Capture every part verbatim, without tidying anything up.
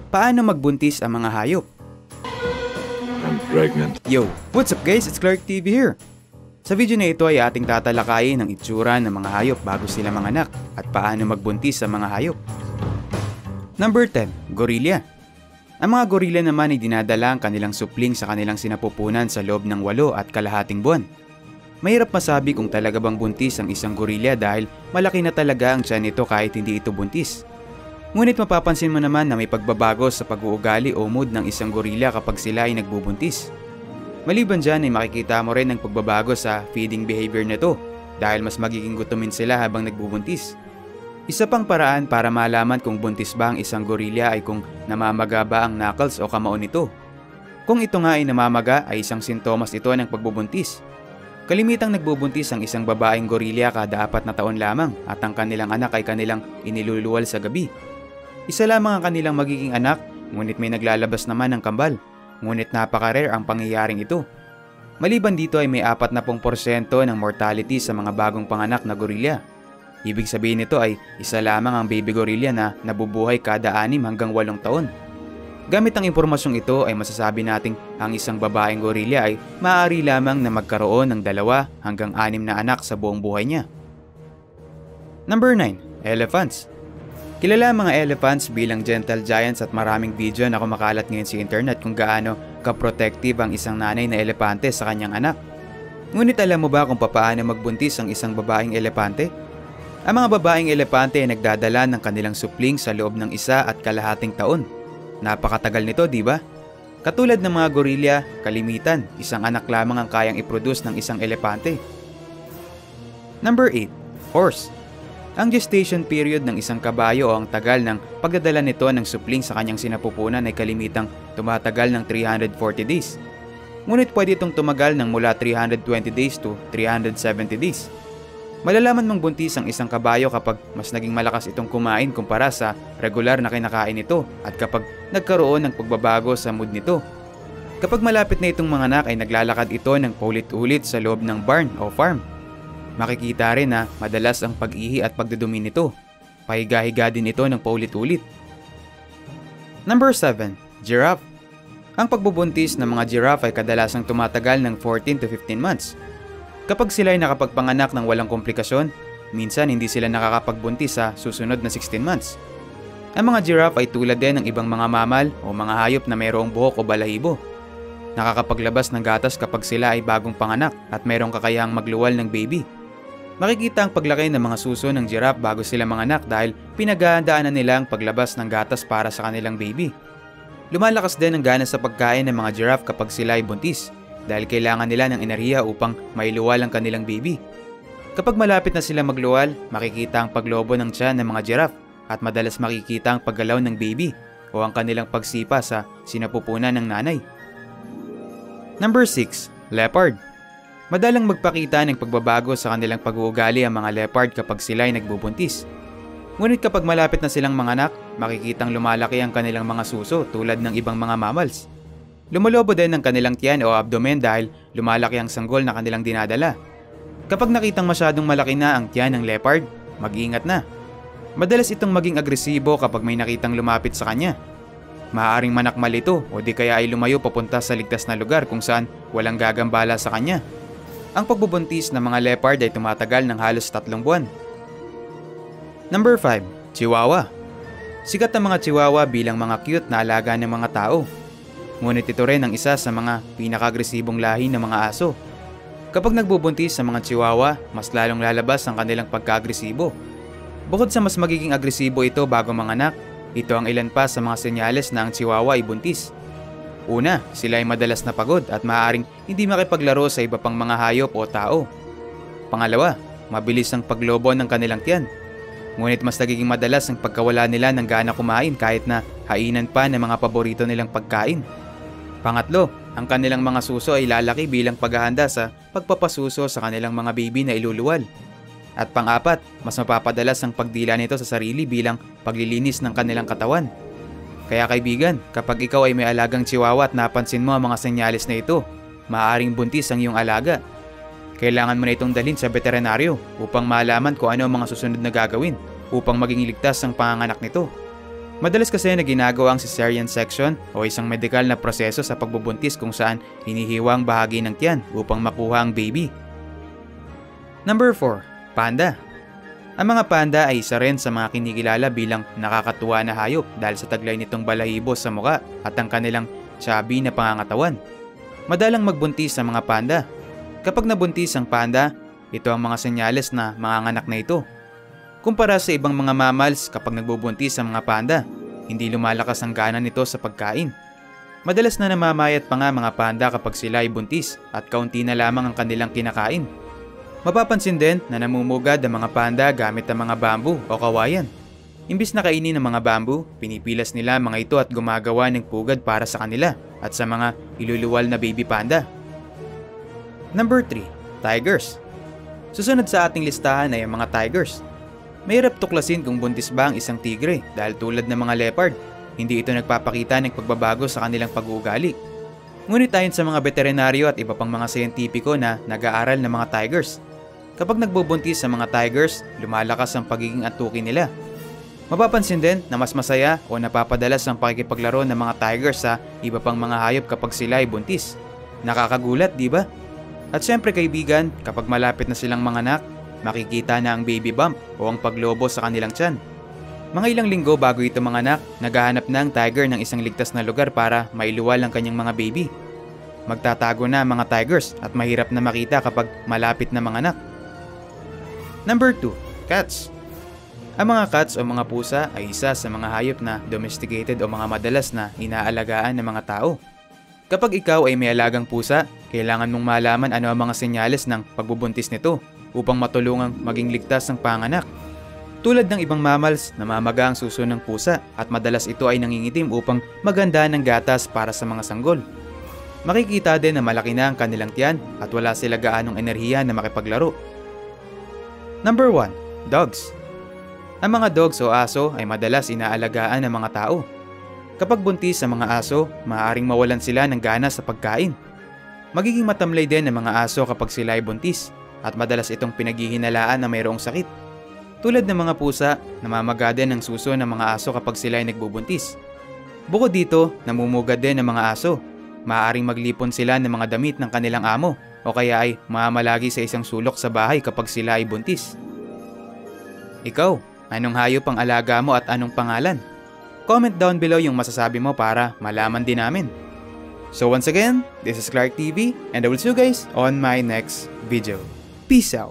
Paano magbuntis ang mga hayop? I'm pregnant. Yo, what's up guys? It's Clark T V here. Sa video na ito ay ating tatalakayin ang itsura ng mga hayop bago sila manganak at paano magbuntis ang mga hayop. Number ten. Gorilla. Ang mga gorilla naman ay dinadala ang kanilang supling sa kanilang sinapupunan sa loob ng walo at kalahating buwan. Mahirap masabi kung talaga bang buntis ang isang gorilla dahil malaki na talaga ang tiyan nito kahit hindi ito buntis. Ngunit mapapansin mo naman na may pagbabago sa pag-uugali o mood ng isang gorilla kapag sila ay nagbubuntis. Maliban dyan ay makikita mo rin ang pagbabago sa feeding behavior nito dahil mas magiging gutumin sila habang nagbubuntis. Isa pang paraan para malaman kung buntis ba ang isang gorilla ay kung namamaga ba ang knuckles o kamao nito. Kung ito nga ay namamaga ay isang sintomas ito ng pagbubuntis. Kalimitang nagbubuntis ang isang babaeng gorilla kada apat na taon lamang at ang kanilang anak ay kanilang iniluluwal sa gabi. Isa lamang ang kanilang magiging anak ngunit may naglalabas naman ng kambal. Ngunit napaka-rare ang pangyayaring ito. Maliban dito ay may apat na porsyento ng mortality sa mga bagong panganak na gorilla. Ibig sabihin nito ay isa lamang ang baby gorilla na nabubuhay kada anim hanggang walong taon. Gamit ang impormasyong ito ay masasabi nating ang isang babaeng gorilla ay maaari lamang na magkaroon ng dalawa hanggang anim na anak sa buong buhay niya. Number nine. Elephants. Kilala ang mga elephants bilang gentle giants at maraming video na kumakalat ngayon sa internet kung gaano ka-protective ang isang nanay na elepante sa kanyang anak. Ngunit alam mo ba kung paano magbuntis ang isang babaeng elepante? Ang mga babaeng elepante ay nagdadala ng kanilang supling sa loob ng isa at kalahating taon. Napakatagal nito, di ba? Katulad ng mga gorilla, kalimitan, isang anak lamang ang kayang i-produce ng isang elepante. Number eight. Horse. Ang gestation period ng isang kabayo o ang tagal ng pagdadala nito ng supling sa kanyang sinapupunan ay kalimitang tumatagal ng three hundred forty days. Ngunit pwede itong tumagal ng mula three hundred twenty days to three hundred seventy days. Malalaman mong buntis ang isang kabayo kapag mas naging malakas itong kumain kumpara sa regular na kinakain nito at kapag nagkaroon ng pagbabago sa mood nito. Kapag malapit na itong manganak ay naglalakad ito ng paulit-ulit sa loob ng barn o farm. Makikita rin na madalas ang pag-ihi at pagdudumi nito. Pahiga-higa din ito ng paulit-ulit. Number seven. Giraffe. Ang pagbubuntis ng mga giraffe ay kadalasang tumatagal ng fourteen to fifteen months. Kapag sila ay nakapagpanganak ng walang komplikasyon, minsan hindi sila nakakapagbuntis sa susunod na sixteen months. Ang mga giraffe ay tulad din ng ibang mga mamal o mga hayop na mayroong buhok o balahibo. Nakakapaglabas ng gatas kapag sila ay bagong panganak at mayroong kakayahang magluwal ng baby. Makikita ang paglaki ng mga suso ng giraffe bago sila manganak dahil pinaghahandaan na nila ang paglabas ng gatas para sa kanilang baby. Lumalakas din ang gana sa pagkain ng mga giraffe kapag sila ay buntis dahil kailangan nila ng enerhiya upang mailuwal ang kanilang baby. Kapag malapit na sila magluwal, makikita ang paglobo ng tiyan ng mga giraffe at madalas makikita ang paggalaw ng baby o ang kanilang pagsipa sa sinapupunan ng nanay. Number six. Leopard. Madalang magpakita ng pagbabago sa kanilang pag-uugali ang mga leopard kapag sila ay nagbubuntis. Ngunit kapag malapit na silang manganak, makikitang lumalaki ang kanilang mga suso tulad ng ibang mga mammals. Lumalobo din ang kanilang tiyan o abdomen dahil lumalaki ang sanggol na kanilang dinadala. Kapag nakitang masyadong malaki na ang tiyan ng leopard, mag-iingat na. Madalas itong maging agresibo kapag may nakitang lumapit sa kanya. Maaaring manakmal ito o di kaya ay lumayo papunta sa ligtas na lugar kung saan walang gagambala sa kanya. Ang pagbubuntis ng mga leopard ay tumatagal ng halos tatlong buwan. Number five. Chihuahua. Sikat ang mga chihuahua bilang mga cute na alaga ng mga tao. Ngunit ito rin ang isa sa mga pinaka-agresibong lahi ng mga aso. Kapag nagbubuntis sa mga chihuahua, mas lalong lalabas ang kanilang pagka-agresibo. Bukod sa mas magiging agresibo ito bago manganak, ito ang ilan pa sa mga senyales na ang chihuahua ay buntis. Una, sila ay madalas na pagod at maaaring hindi makipaglaro sa iba pang mga hayop o tao. Pangalawa, mabilis ang paglobo ng kanilang tiyan. Ngunit mas nagiging madalas ang pagkawala nila ng gana kumain kahit na hainan pa ng mga paborito nilang pagkain. Pangatlo, ang kanilang mga suso ay lalaki bilang paghahanda sa pagpapasuso sa kanilang mga baby na iluluwal. At pang-apat, mas mapapadalas ang pagdila nito sa sarili bilang paglilinis ng kanilang katawan. Kaya kaibigan, kapag ikaw ay may alagang chihuahua at napansin mo ang mga senyales na ito, maaaring buntis ang iyong alaga. Kailangan mo na itong dalhin sa veterinaryo upang malaman kung ano ang mga susunod na gagawin upang maging ligtas ang panganganak nito. Madalas kasi na ginagawa ang cesarean section o isang medikal na proseso sa pagbubuntis kung saan hinihiwa ang bahagi ng tiyan upang makuha ang baby. Number four. Panda. Ang mga panda ay isa rin sa mga kinikilala bilang nakakatuwa na hayop dahil sa taglay nitong balahibo sa muka at ang kanilang chubby na pangangatawan. Madalang magbuntis sa mga panda. Kapag nabuntis ang panda, ito ang mga senyales na manganganak na ito. Kumpara sa ibang mga mammals, kapag nagbubuntis ang mga panda, hindi lumalakas ang gana nito sa pagkain. Madalas na namamayat pa nga mga panda kapag sila ay buntis at kaunti na lamang ang kanilang kinakain. Mapapansin din na namumugad ang mga panda gamit ang mga bamboo o kawayan. Imbis na kainin ng mga bamboo, pinipilas nila mga ito at gumagawa ng pugad para sa kanila at sa mga iluluwal na baby panda. Number three. Tigers. Susunod sa ating listahan ay ang mga tigers. Mahirap tuklasin kung buntis ba ang isang tigre dahil tulad ng mga leopard, hindi ito nagpapakita ng pagbabago sa kanilang pag-uugali. Ngunit ayon sa mga veterinaryo at iba pang mga siyentipiko na nag-aaral ng mga tigers, kapag nagbubuntis sa mga tigers, lumalakas ang pagiging antukin nila. Mapapansin din na mas masaya o napapadalas ang pakikipaglaro ng mga tigers sa iba pang mga hayop kapag sila ay buntis. Nakakagulat, di ba? At syempre kaibigan, kapag malapit na silang manganak, makikita na ang baby bump o ang paglobo sa kanilang tiyan. Mga ilang linggo bago ito manganak, naghahanap na ang tiger ng isang ligtas na lugar para mailuwal ang kanyang mga baby. Magtatago na ang mga tigers at mahirap na makita kapag malapit na manganak. Number two. Cats. Ang mga cats o mga pusa ay isa sa mga hayop na domesticated o mga madalas na inaalagaan ng mga tao. Kapag ikaw ay may alagang pusa, kailangan mong malaman ano ang mga senyales ng pagbubuntis nito upang matulungang maging ligtas ang panganak. Tulad ng ibang mammals, namamaga ang suso ng pusa at madalas ito ay nangingitim upang maganda ng gatas para sa mga sanggol. Makikita din na malaki na ang kanilang tiyan at wala sila gaanong enerhiya na makipaglaro. Number one. Dogs. Ang mga dogs o aso ay madalas inaalagaan ng mga tao. Kapag buntis sa mga aso, maaaring mawalan sila ng gana sa pagkain. Magiging matamlay din ang mga aso kapag sila ay buntis at madalas itong pinaghihinalaan na mayroong sakit. Tulad ng mga pusa, namamaga din ang suso ng mga aso kapag sila ay nagbubuntis. Bukod dito, namumugad din ang mga aso. Maaaring maglipon sila ng mga damit ng kanilang amo o kaya ay mamamalagi sa isang sulok sa bahay kapag sila ay buntis. Ikaw, anong hayop ang alaga mo at anong pangalan? Comment down below yung masasabi mo para malaman din namin. So once again, this is Clark T V and I will see you guys on my next video. Peace out!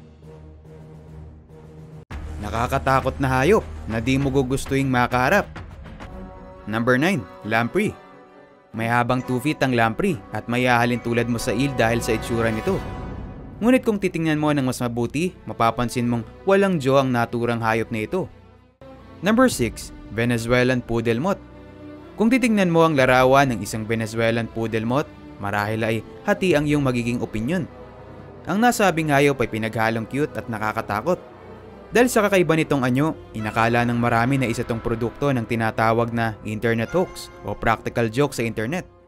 Nakakatakot na hayop na di mo gugustuhin makaharap. Number nine. Lamprey. May habang two feet ang lamprey at may ahalin tulad mo sa eel dahil sa itsura nito. Ngunit kung titingnan mo ng mas mabuti, mapapansin mong walang jaw ang naturang hayop na ito. Number six. Venezuelan Poodle Moth. Kung titingnan mo ang larawan ng isang Venezuelan Poodle Moth, marahil ay hati ang iyong magiging opinyon. Ang nasabing hayop ay pinaghalong cute at nakakatakot. Dahil sa kakaiba nitong anyo, inakala ng marami na isa tong produkto ng tinatawag na internet hoax o practical joke sa internet.